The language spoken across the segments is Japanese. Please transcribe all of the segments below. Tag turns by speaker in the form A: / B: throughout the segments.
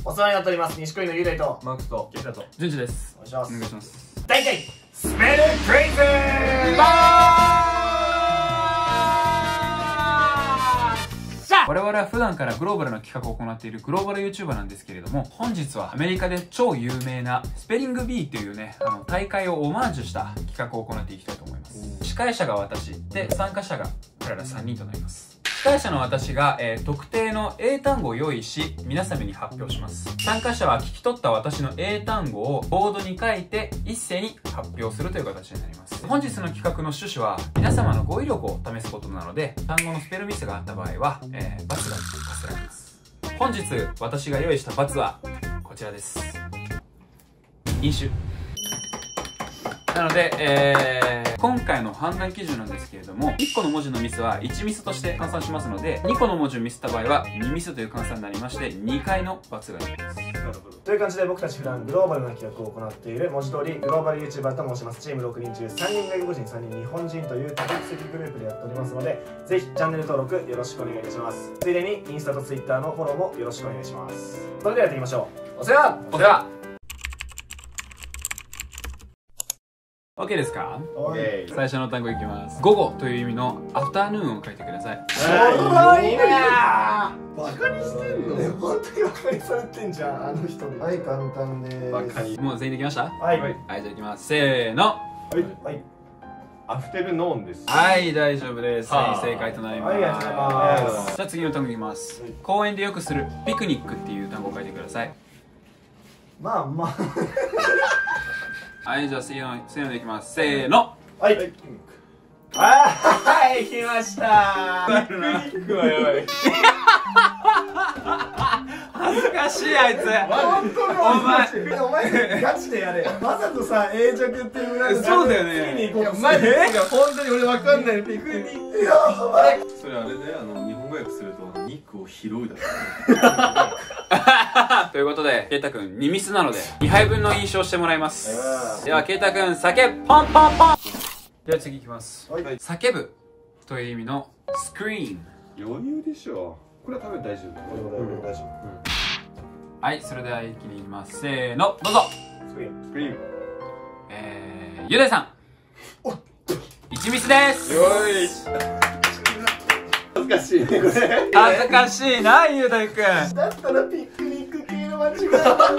A: お世話になっております。錦鯉の雄大と
B: マークスとケイタと
C: 順次です。
A: お願いします。
C: お願いします。
A: 第1回スメルクイズ
C: 我々は普段からグローバルな企画を行っているグローバル YouTuber なんですけれども、本日はアメリカで超有名なスペリングビーというね、大会をオマージュした企画を行っていきたいと思います。司会者が私で、参加者が彼ら3人となります。司会者の私が、特定の英単語を用意し、皆様に発表します。参加者は聞き取った私の英単語をボードに書いて一斉に発表するという形になります。本日の企画の趣旨は皆様の語彙力を試すことなので、単語のスペルミスがあった場合は、罰が課せられます。本日私が用意した罰はこちらです。飲酒なので、今回の判断基準なんですけれども、1個の文字のミスは1ミスとして換算しますので、2個の文字をミスった場合は2ミスという換算になりまして、2回の罰があります。
A: なるほど。という感じで僕たち普段グローバルな企画を行っている文字通りグローバル YouTuber と申します。チーム6人中3人外国人3人日本人という多国籍グループでやっておりますので、ぜひチャンネル登録よろしくお願いいたします。ついでにインスタと Twitter のフォローもよろしくお願いします。それではやっていきましょう。お世話
C: では OK ですか？
A: OK。
C: 最初の単語いきます。午後という意味のアフターヌーンを書いてください。
A: いいね
B: バカにしてんの？
A: 本当にバカにされてんじゃん、あの人に。はい、簡単でーす。
B: バカに。
C: もう全員できました？
A: はいはい。
C: はい、じゃあいきます。せーの。
A: はい
B: アフテルノーンです。
C: はい、大丈夫です。
B: はあ
C: 正解となります。
A: はい、ありがとうございます。
C: じゃあ次の単語いきます
A: はい。
C: 公園でよくするピクニックっていう単語を書いてください。
A: まあまあ
C: はい、じゃあ次のでいきます。せーの。
A: はいはい、来ました
B: ピクニックはやばい。
C: 恥ずかしい、あいつ。
A: 本当にお前ガチでやれ。わざとさ、永着っていう裏で
C: そうだよね。
A: 次に行こうとする。
B: マジで本当に俺わかんない。ピクニック。
A: やばい。
D: それあれで日本語訳すると肉を拾うだ
C: ということで、ケイタくん2ミスなので2杯分の印象してもらいます。ではケイタくん叫ぶポンポンポン。では次いきます。
A: はい
C: 叫ぶという意味のスクリーン。
D: 余裕でしょ。これは多分大丈夫。
A: 大丈
C: はい、それでは一気にいきます。せーの、どうぞ。
A: 夫。スクリーン。
D: スクリーン。
C: ゆうだいさん1ミスです。
D: よーし。恥ずかしいねこれ。
C: 恥ずかしいな、ゆうだいくん。
A: だったらピクニック系の間違いだったよ。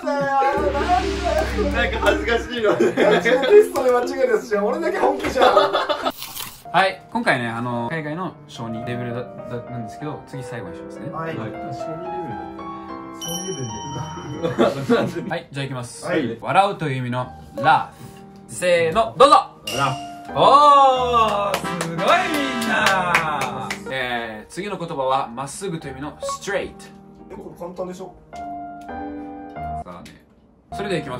D: なんか恥ずかしいのね。
A: ガチのテストで間違いですじゃん。俺だけ本気じゃん。
C: はい、今回ね、海外の小児レベルなんですけど、次最後にしますね。
A: はい。
D: はい。
A: 小児レベルだった。小児レベルで。
C: はい、じゃあいきます。
A: はい
C: 笑うという意味の laugh。せーの、どうぞ。おー、すごいみんな。次の言葉はまっすぐという意味の straight。
A: これ簡単でしょ。
C: さあね、それではいきます。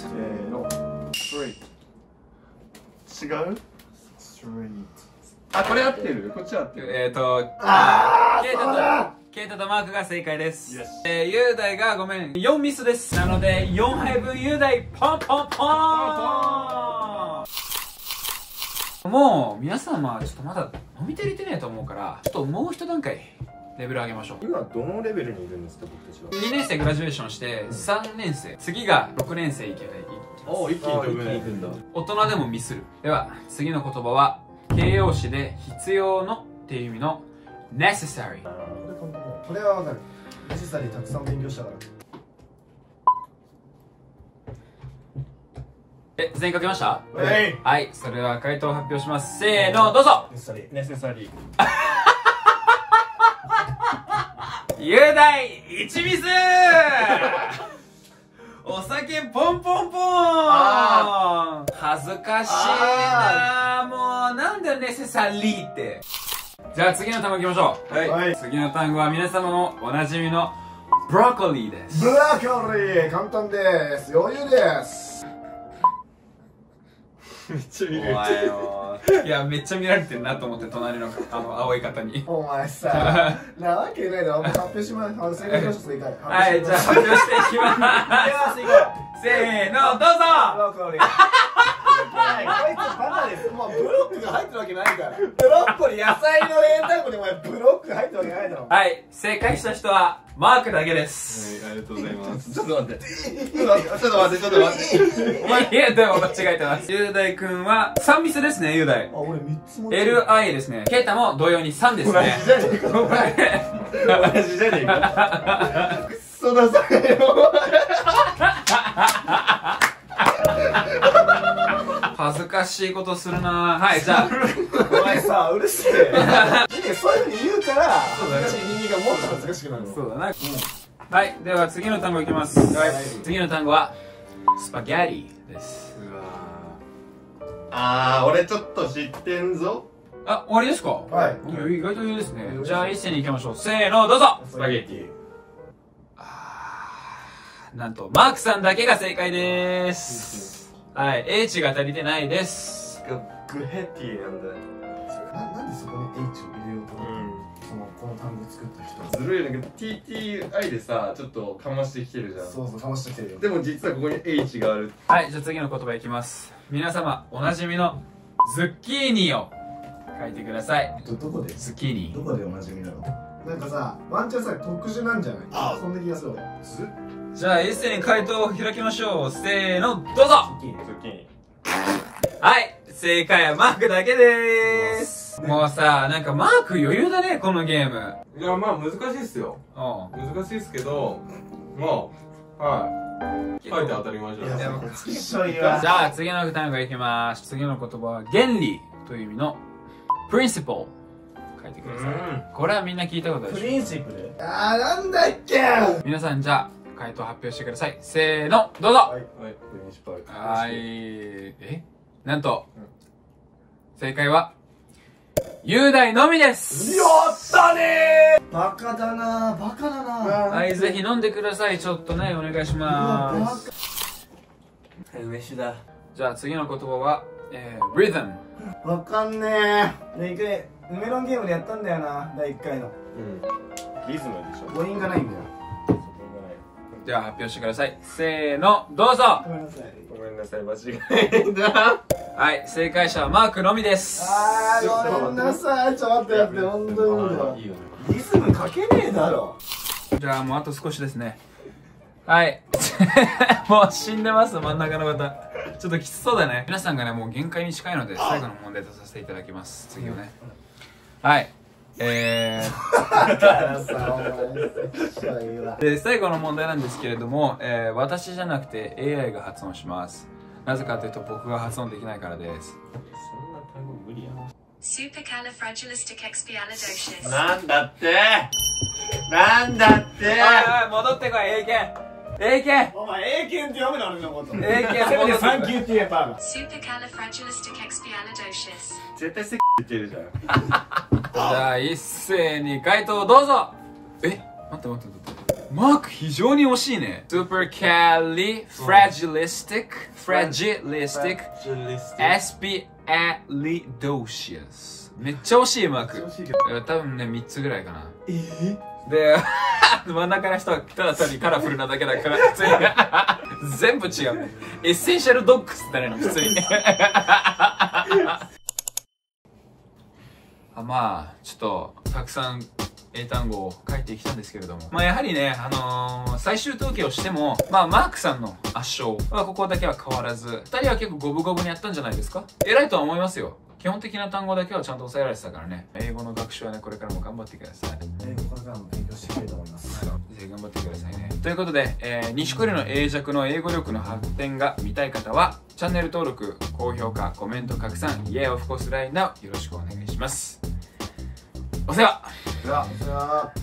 A: せーの。
D: ストレート。違う？
A: ストレー
D: あ、これ合ってる？こっち合ってる。
C: ケイタとマークが正解です。雄大がごめん、4ミスです。なので、4杯分雄大、ポンポンポーン。もう、皆様、ちょっとまだ飲み足りてねえと思うから、ちょっともう一段階、レベル上げましょう。
A: 今どのレベルにいるんですか、僕たちは。
C: 2年生グラジュエーションして、3年生。次が6年生いけない。
D: おー、一気に飛ぶね。
C: 大人でもミスる。では、次の言葉は、形容詞で必要のっていう意味の necessary。
A: これはわかる。ネセサリーたくさん勉強したから。
C: 全員書けました？
A: はい
C: はい、それでは回答を発表します。せーの、どうぞ。
A: ネセサリー。
B: ネセサリー。
C: 雄大1ミスお酒ポンポンポン。恥ずかしいな。もうなんだよネセサリーって。じゃあ次の単語いきましょう。
A: はい
C: 次の単語は皆様もおなじみのブロッコリーです。
A: ブラッコリー、簡単です。余裕です。
D: めっちゃ見る。
C: お前よ。いや、めっちゃ見られてるなと思って、隣の青い方に。
A: お前さ、なわけないだろ。もう発表します。正解の人正解。
C: はい、じゃあ発表していきます。せーの、どうぞ。
A: ブラッコリー。 つバカです。もうブロックが入ってるわけないから。ブロッコリー野菜の英単語でもブロック入ってるわけないだろ。
C: はい、正解した人はマークだけです。
B: はい、ありがとうございます。
D: ちょっと待って。ちょっと待って。
C: お前、いや、でも間違えてます。雄大くんは3ミスですね、雄大。
A: あ、俺3つも。
C: LI ですね。ケイタも同様に3ですね。
B: 同じじゃねえか、お前。同じじゃねえか。
D: クソダサいよ。
C: 恥ずかしいことするな。はい、じゃあ。
A: お前さ、うるせえ。そういうふうに言うから、
C: そうだね。
A: 耳がもっと恥ずかしくなるの。
C: そうだな。はい、では次の単語いきます。次の単語は、スパゲッティです。
B: うわ
D: 俺ちょっと知ってんぞ。
C: あ、終わりですか？
A: はい。
C: 意外といいですね。じゃあ一斉に行きましょう。せーの、どうぞ。
B: スパゲッティ。
C: なんと、マークさんだけが正解です。はい、H が足りてないです。
B: グヘティなんだ。
A: なんでそこに H を入れようと思ったの？この単語作った人。
B: ずるいんだけど TTI でさ、ちょっとかましてきてるじゃん。
A: そうそう、かましてきてるよ。
B: でも実はここに H がある。
C: はい、じゃあ次の言葉いきます。皆様、おなじみのズッキーニを書いてください。
A: どこで
C: ズッキーニ。
A: どこでおなじみなの？なんかさ、ワンチャンさ、特殊なんじゃない？そんな気がする俺。
C: じゃあ一斉に回答を開きましょう。せーの、どうぞ。
B: ズッキーニ。
C: はい、正解はマークだけでーす。もうさ、なんかマーク余裕だね、このゲーム。
B: いや、まあ難しいっすよ。難しいっすけど、まあ、はい。書いて当たり前じゃないですか。
C: じゃあ次の単語いきます。次の言葉は原理という意味の principle 書いてください。これはみんな聞いたことあるでしょ。
A: プリンシプル？なんだっけ？
C: 皆さんじゃあ回答発表してください。せーの、どうぞ。
B: はい、プリンシパル。
C: はい。なんと、正解は雄大のみです。
A: やったねー。バカだなー、バカだなー。
C: はい、ぜひ飲んでください。ちょっとね、お願いします。
B: 梅酒だ。
C: じゃあ次の言葉は、rhythm。
A: わかんねえ。で、一回メロンゲームでやったんだよな、第1回の。
B: リズムでしょ。
A: 母音がないんだよ。
C: では発表してください。せーの、どうぞ。
A: ごめんなさい。
B: ごめんなさい、間違いだ。
C: はい、正解者はマークのみです。
A: ごめんなさい。ちょっと待って、本当に無理だ。リズムかけねえだろ。
C: じゃあもうあと少しですね。はい。もう死んでます、真ん中の方。ちょっときつそうだね。皆さんがね、もう限界に近いので、最後の問題とさせていただきます。次をね。はい。で、最後の問題なんですけれども、私じゃなくて AI が発音します。なぜかというと僕が発音できないからです。
B: そんな単語無理やな。
E: Supercalifragilisticexpialidocious。
B: なんだってなんだって
C: おいおい、戻ってこい、英検。英検。
A: お前、英検って読むの俺のこと。
C: 英検
A: せめて
C: 戻ってこい。
A: サンキューって言えば。
E: Supercalifragilisticexpialidocious。
B: 絶対セッ言ってるじゃん。
C: じゃあ一斉に回答をどうぞ。待って。マーク非常に惜しいね。Supercalifragilisticexpialidocious。めっちゃ惜しいマーク。多分ね、3つぐらいかな。で、真ん中の人はただ単にカラフルなだけだから、普通に。全部違う。エッセンシャルドッグスってね、普通に。まあ、ちょっと、たくさん英単語を書いてきたんですけれども。まあ、やはりね、最終統計をしても、まあ、マークさんの圧勝はここだけは変わらず、2人は結構五分五分にやったんじゃないですか？偉いとは思いますよ。基本的な単語だけはちゃんと抑えられてたからね。英語の学習はね、これからも頑張ってください。
A: 英語これからも勉強していきたいと思います。
C: ぜひ頑張ってくださいね。ということで、錦織の英弱の英語力の発展が見たい方は、チャンネル登録、高評価、コメント拡散、Yeah of course right now よろしくお願いします。お世話。
A: じゃあ、